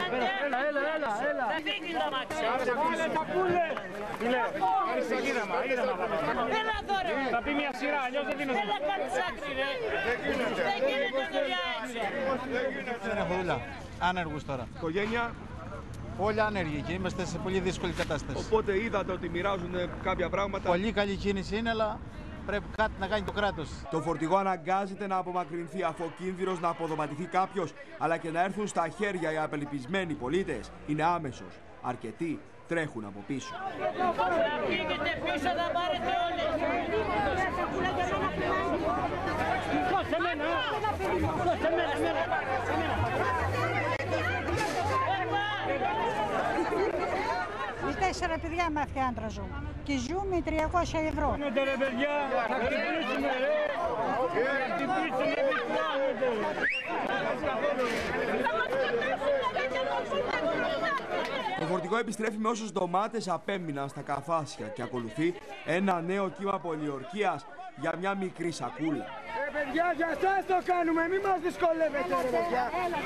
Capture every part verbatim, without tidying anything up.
Έλα, έλα, έλα, έλα. Θα φύγει το μάξι. Πούλε, τα πούλε. Φίλε, ήρεμα, ήρεμα. Έλα τώρα. Θα πει μια σειρά, αλλιώς δεν δίνω. Έλα κάνεις άκρη ρε. Δεν γίνεται δουλειά έτσι. Δεν έχω δουλειά. Άνεργους τώρα. Οικογένεια. Όλοι άνεργοι και είμαστε σε πολύ δύσκολη κατάσταση. Οπότε είδατε ότι μοιράζουν κάποια πράγματα. Πολύ καλή κίνηση είναι, αλλά πρέπει κάτι να κάνει το κράτος. Το φορτηγό αναγκάζεται να απομακρυνθεί αφού ο κίνδυνος να αποδοματιθεί κάποιος, αλλά και να έρθουν στα χέρια οι απελπισμένοι πολίτες είναι άμεσος. Αρκετοί τρέχουν από πίσω. Θα φύγετε πίσω, θα πάρετε όλες. Δώσε μένα, δώσε μένα, Οι τέσσερα παιδιά με αυτή άντρα ζουν και ζούμε τριακόσια ευρώ. Κάνετε ρε παιδιά, θα χτυπήσουμε ρε. Θα χτυπήσουμε εμείς κάνετε. Το φορτηγό επιστρέφει με όσους ντομάτες απέμειναν στα καφάσια και ακολουθεί ένα νέο κύμα πολιορκίας για μια μικρή σακούλα. Ρε παιδιά, για εσάς το κάνουμε, μη μας δυσκολεύετε ρε παιδιά.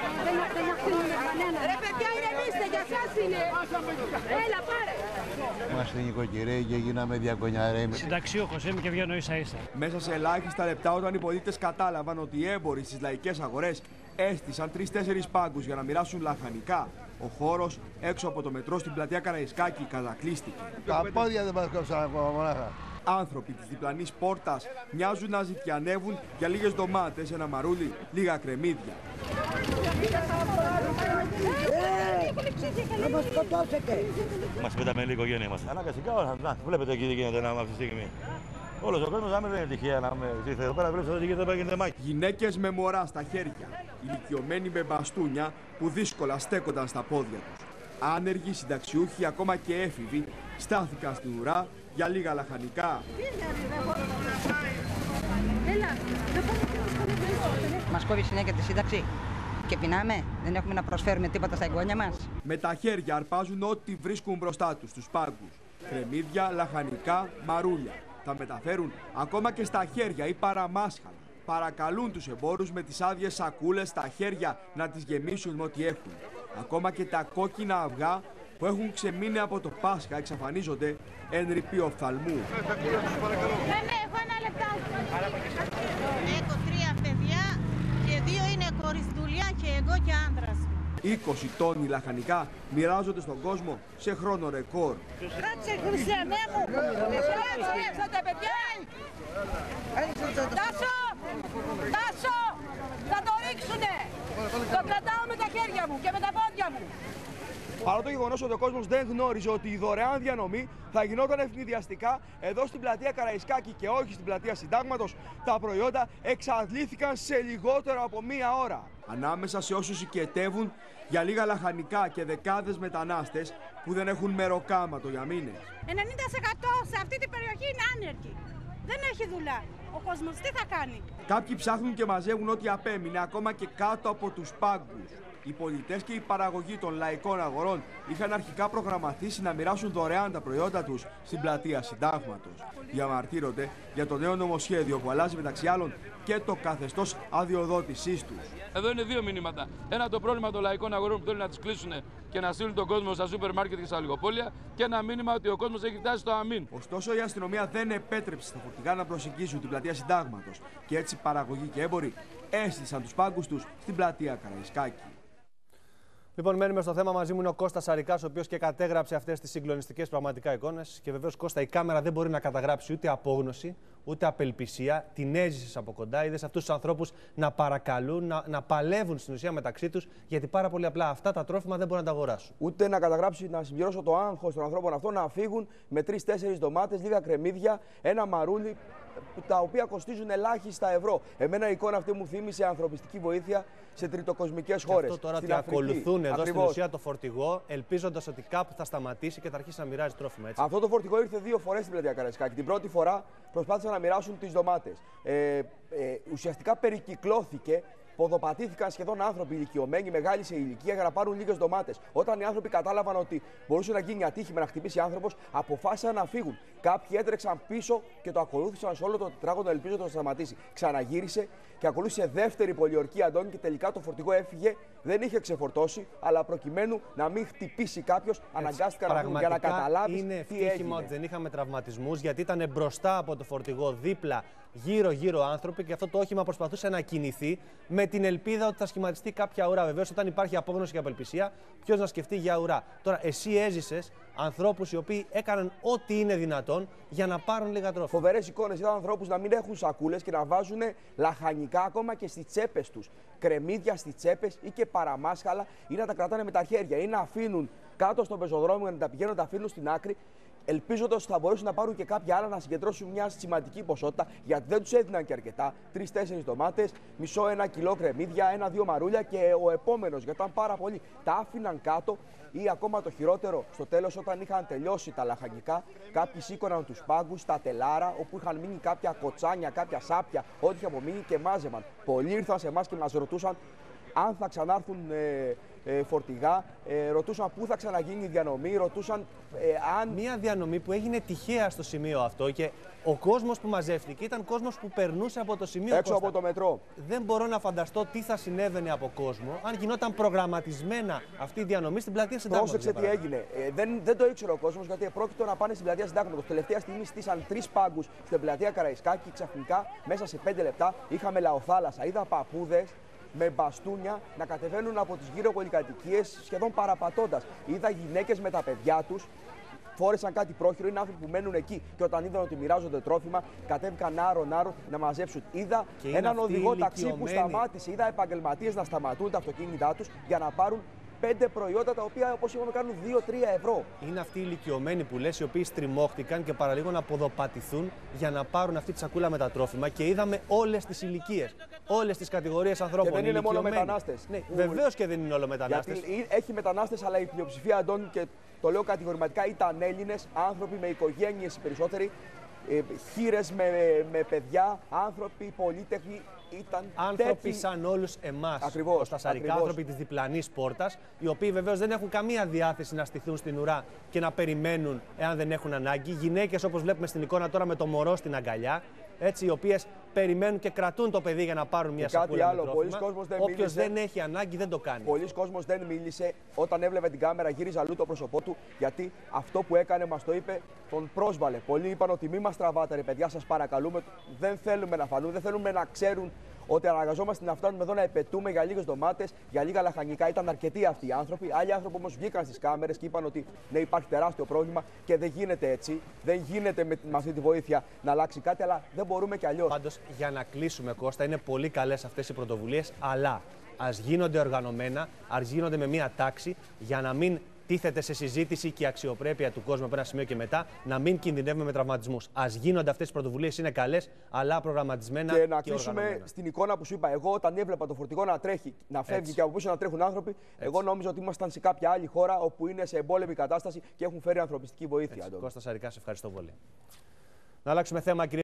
Ρε παιδιά, ηρεμήστε, για εσάς είναι. Έλα, πάρε. Είμαστε νοικοκυρέοι και γίναμε διακονιαρέοι. Συνταξιούχος είμαι και βγαίνω ίσα ίσα. Μέσα σε ελάχιστα λεπτά, όταν οι πολίτες κατάλαβαν ότι οι έμποροι στις λαϊκές αγορές έστησαν τρεις-τέσσερις πάγκους για να μοιράσουν λαχανικά, ο χώρος έξω από το μετρό στην πλατεία Καραϊσκάκη κατακλείστηκε. Τα πόδια δεν μας κόψαν ακόμα μονάχα. Άνθρωποι της διπλανής πόρτας μοιάζουν να ζητιανεύουν για λίγες ντομάτες, ένα μαρούλι, λίγα κρεμμύδια. Να μας σκοτώσετε. Μας πέταμε λίγο οικογένεια μας. Αναγκαστικά, να, βλέπετε εκεί τι γίνεται να είμαι αυτή τη στιγμή. Όλος ο κόσμος δεν είναι τυχαία να είμαι εδώ πέρα, βλέπετε ότι γίνεται γίνεται μάχη. Γυναίκες με μωρά στα χέρια, ηλικιωμένοι με μπαστούνια που δύσκολα στέκονταν στα πόδια τους. Άνεργοι, συνταξιούχοι, ακόμα και έφηβοι στάθηκαν στην ουρά για λίγα λαχανικά. Μας κόβει συνέχεια τη σύνταξη και πεινάμε, δεν έχουμε να προσφέρουμε τίποτα στα εγγόνια μας. Με τα χέρια αρπάζουν ό,τι βρίσκουν μπροστά τους, τους πάγκους. Κρεμμύδια, λαχανικά, μαρούλια. Τα μεταφέρουν ακόμα και στα χέρια ή παραμάσχαλα. Παρακαλούν τους εμπόρους με τις άδειες σακούλες στα χέρια να τις γεμίσουν με ό,τι έχουν. Ακόμα και τα κόκκινα αυγά που έχουν ξεμείνει από το Πάσχα εξαφανίζονται εν ρηπή οφθαλμού. Ναι, ναι, έχω ένα λεπτάκι. Έχω τρία παιδιά και δύο είναι κοριστούλια και εγώ και άντρας. είκοσι τόνοι λαχανικά μοιράζονται στον κόσμο σε χρόνο ρεκόρ. Κάτσε Χριστιανέ μου! Κάτσε τα παιδιά! Τάσο! Τάσο! Θα το ρίξουνε! Το κρατάω με τα χέρια μου και με τα πόδια μου! Παρά το γεγονός ότι ο κόσμος δεν γνώριζε ότι η δωρεάν διανομή θα γινόταν ευνηδιαστικά εδώ στην πλατεία Καραϊσκάκη και όχι στην πλατεία Συντάγματος, τα προϊόντα εξαντλήθηκαν σε λιγότερο από μία ώρα. Ανάμεσα σε όσους οικετεύουν για λίγα λαχανικά και δεκάδες μετανάστες που δεν έχουν μεροκάματο για μήνες. ενενήντα τοις εκατό σε αυτή την περιοχή είναι άνεργοι. Δεν έχει δουλειά. Ο κόσμος τι θα κάνει. Κάποιοι ψάχνουν και μαζεύουν ό,τι απέμεινε ακόμα και κάτω από τους πάγκους. Οι πολιτές και η παραγωγή των λαϊκών αγορών είχαν αρχικά προγραμματίσει να μοιράσουν δωρεάν τα προϊόντα τους στην πλατεία Συντάγματος. Διαμαρτύρονται για το νέο νομοσχέδιο που αλλάζει μεταξύ άλλων και το καθεστώς αδειοδότησής τους. Εδώ είναι δύο μηνύματα. Ένα, το πρόβλημα των λαϊκών αγορών που θέλουν να τις κλείσουν και να στείλουν τον κόσμο στα σούπερ μάρκετ και στα λιγοπόλια. Και ένα μήνυμα ότι ο κόσμος έχει φτάσει στο αμήν. Ωστόσο, η αστυνομία δεν επέτρεψε στα φορτηγά να προσεγγίσουν την πλατεία Συντάγματος και έτσι παραγωγοί και έμποροι έστησαν τους πάγκους τους στην πλατεία Καραϊσκάκη. Λοιπόν, μένουμε στο θέμα. Μαζί μου είναι ο Κώστας Αρικάς, ο οποίος και κατέγραψε αυτές τις συγκλονιστικές πραγματικά εικόνες. Και βεβαίως, Κώστα, η κάμερα δεν μπορεί να καταγράψει ούτε απόγνωση, ούτε απελπισία. Την έζησες από κοντά. Είδες αυτούς τους ανθρώπους να παρακαλούν, να, να παλεύουν στην ουσία μεταξύ τους, γιατί πάρα πολύ απλά αυτά τα τρόφιμα δεν μπορούν να τα αγοράσουν. Ούτε να καταγράψει, να συμπληρώσω το άγχος των ανθρώπων αυτών να φύγουν με τρεις-τέσσερις ντομάτες, λίγα κρεμμύδια, ένα μαρούλι, τα οποία κοστίζουν ελάχιστα ευρώ. Εμένα η εικόνα αυτή μου θύμισε ανθρωπιστική βοήθεια σε τριτοκοσμικές χώρες. Αυτό τώρα στην ότι Αφρική. ακολουθούν εδώ Ακριβώς. στην ουσία το φορτηγό, ελπίζοντας ότι κάπου θα σταματήσει και θα αρχίσει να μοιράζει τρόφιμα. Έτσι. Αυτό το φορτηγό ήρθε δύο φορές στην πλατεία Καραϊσκάκη. Την πρώτη φορά προσπάθησαν να μοιράσουν τις ντομάτες. Ε, ε, ουσιαστικά περικυκλώθηκε. Ποδοπατήθηκαν σχεδόν άνθρωποι ηλικιωμένοι, μεγάλοι σε ηλικία, για να πάρουν λίγες ντομάτες. Όταν οι άνθρωποι κατάλαβαν ότι μπορούσε να γίνει ατύχημα, να χτυπήσει άνθρωπος, αποφάσισαν να φύγουν. Κάποιοι έτρεξαν πίσω και το ακολούθησαν σε όλο το τετράγωνο, ελπίζοντας να σταματήσει. Ξαναγύρισε και ακολούθησε δεύτερη πολιορκία, Αντώνη, και τελικά το φορτηγό έφυγε δεν είχε ξεφορτώσει, αλλά προκειμένου να μην χτυπήσει κάποιος, αναγκάστηκαν να βγουν για να καταλάβει. Είναι ευτύχημα ευτύχημα ότι δεν είχαμε τραυματισμούς, γιατί ήταν μπροστά από το φορτηγό δίπλα γύρω-γύρω άνθρωποι και αυτό το όχημα προσπαθούσε να κινηθεί με την ελπίδα ότι θα σχηματιστεί κάποια ουρά. Βεβαίως, όταν υπάρχει απόγνωση και απελπισία, ποιος να σκεφτεί για ουρά. Τώρα, εσύ έζησες ανθρώπους οι οποίοι έκαναν ό,τι είναι δυνατόν για να πάρουν λίγα τρόφιμα. Φοβερές εικόνες. Είδαν ανθρώπους να μην έχουν σακούλες και να βάζουν λαχανικά ακόμα και στις τσέπες τους. Κρεμμύδια στις τσέπες ή και παραμάσχαλα, ή να τα κρατάνε με τα χέρια ή να αφήνουν κάτω στο πεζοδρόμιο, να τα πηγαίνουν, να τα αφήνουν στην άκρη, ελπίζοντας ότι θα μπορούσαν να πάρουν και κάποια άλλα να συγκεντρώσουν μια σημαντική ποσότητα, γιατί δεν τους έδιναν και αρκετά. Τρεις-τέσσερις ντομάτες, μισό ένα κιλό κρεμμύδια, ένα-δύο μαρούλια και ο επόμενος, γιατί ήταν πάρα πολύ. Τα άφηναν κάτω ή ακόμα το χειρότερο, στο τέλος, όταν είχαν τελειώσει τα λαχανικά, κάποιοι σήκωναν τους πάγκους, τα τελάρα, όπου είχαν μείνει κάποια κοτσάνια, κάποια σάπια, ό,τι είχε απομείνει και μάζευαν. Πολλοί ήρθαν σε εμάς και μας ρωτούσαν αν θα ξανάρθουν ε, ε, φορτηγά, ε, ρωτούσαν πού θα ξαναγίνει η διανομή, ρωτούσαν ε, αν... Μία διανομή που έγινε τυχαία στο σημείο αυτό και ο κόσμος που μαζεύτηκε ήταν κόσμος που περνούσε από το σημείο έξω Κώστα. από το μετρό. Δεν μπορώ να φανταστώ τι θα συνέβαινε από κόσμο αν γινόταν προγραμματισμένα αυτή η διανομή στην πλατεία Συντάγματος. Πρόσεξε τι έγινε. Ε, δεν, δεν το ήξερε ο κόσμος, γιατί πρόκειται να πάνε στην πλατεία Συντάγματος. Τελευταία στιγμή στήσαν τρεις πάγκους στην πλατεία Καραϊσκάκη. Ξαφνικά, μέσα σε πέντε λεπτά, είχαμε λαοθάλασσα. Είδα παππούδες με μπαστούνια να κατεβαίνουν από τις γύρω πολυκατοικίες σχεδόν παραπατώντας. Είδα γυναίκες με τα παιδιά τους, φόρεσαν κάτι πρόχειρο, είναι άνθρωποι που μένουν εκεί και όταν είδαν ότι μοιράζονται τρόφιμα, κατέβηκαν άρο-άρο να μαζέψουν. Είδα έναν οδηγό ταξί που σταμάτησε, είδα επαγγελματίες να σταματούν τα αυτοκίνητά τους για να πάρουν πέντε προϊόντα τα οποία, όπως είπαμε, κάνουν δύο τρία ευρώ. Είναι αυτοί οι ηλικιωμένοι που λες, οι οποίοι στριμώχτηκαν και παραλίγο να ποδοπατηθούν για να πάρουν αυτή τη σακούλα με τα τρόφιμα και είδαμε όλες τις ηλικίες, όλες τις κατηγορίες ανθρώπων. Και δεν είναι μόνο μετανάστες. Ναι, βεβαίως και δεν είναι όλο μετανάστες. Γιατί έχει μετανάστες, αλλά η πλειοψηφία, Αντώνη, και το λέω κατηγορηματικά, ήταν Έλληνες, άνθρωποι με οικογένειες οι περισσότεροι, ε, χήρες με, με παιδιά, άνθρωποι πολύτεχνοι. Ήταν άνθρωποι τέτοιοι... σαν όλους εμάς, ακριβώς, κοστασαρικά, άνθρωποι της διπλανής πόρτας, οι οποίοι βεβαίως δεν έχουν καμία διάθεση να στηθούν στην ουρά και να περιμένουν εάν δεν έχουν ανάγκη. Γυναίκες, όπως βλέπουμε στην εικόνα τώρα με το μωρό στην αγκαλιά, έτσι, οι οποίες περιμένουν και κρατούν το παιδί για να πάρουν μια σακούλα με τρόφιμα. Όποιος δεν έχει ανάγκη δεν το κάνει. Πολλοί κόσμος δεν μίλησε. Όταν έβλεπε την κάμερα, γύριζε αλλού το πρόσωπό του, γιατί αυτό που έκανε μας το είπε, τον πρόσβαλε. Πολλοί είπαν ότι μη μας τραβάτε, ρε παιδιά, σας παρακαλούμε. Δεν θέλουμε να φανούν, δεν θέλουμε να ξέρουν ότι αναγκαζόμαστε να φτάνουμε εδώ να επαιτούμε για λίγες ντομάτες, για λίγα λαχανικά. Ήταν αρκετοί αυτοί οι άνθρωποι. Άλλοι άνθρωποι όμως βγήκαν στις κάμερες και είπαν ότι ναι, υπάρχει τεράστιο πρόβλημα και δεν γίνεται έτσι. Δεν γίνεται με, με αυτή τη βοήθεια να αλλάξει κάτι, αλλά δεν μπορούμε κι αλλιώς. Πάντως, για να κλείσουμε, Κώστα, είναι πολύ καλές αυτές οι πρωτοβουλίες, αλλά ας γίνονται οργανωμένα, ας γίνονται με μία τάξη για να μην τίθεται σε συζήτηση και η αξιοπρέπεια του κόσμου από ένα σημείο και μετά, να μην κινδυνεύουμε με τραυματισμούς. Ας γίνονται αυτές οι πρωτοβουλίες, είναι καλές, αλλά προγραμματισμένα και, να και κλείσουμε οργανωμένα. Στην εικόνα που σου είπα. Εγώ, όταν έβλεπα το φορτηγό να τρέχει, να φεύγει Έτσι. και από πίσω να τρέχουν άνθρωποι, Έτσι. εγώ νόμιζα ότι ήμασταν σε κάποια άλλη χώρα όπου είναι σε εμπόλεμη κατάσταση και έχουν φέρει ανθρωπιστική βοήθεια. Κώστα Σαρικά, σε ευχαριστώ πολύ. Να αλλάξουμε θέμα, κύριε.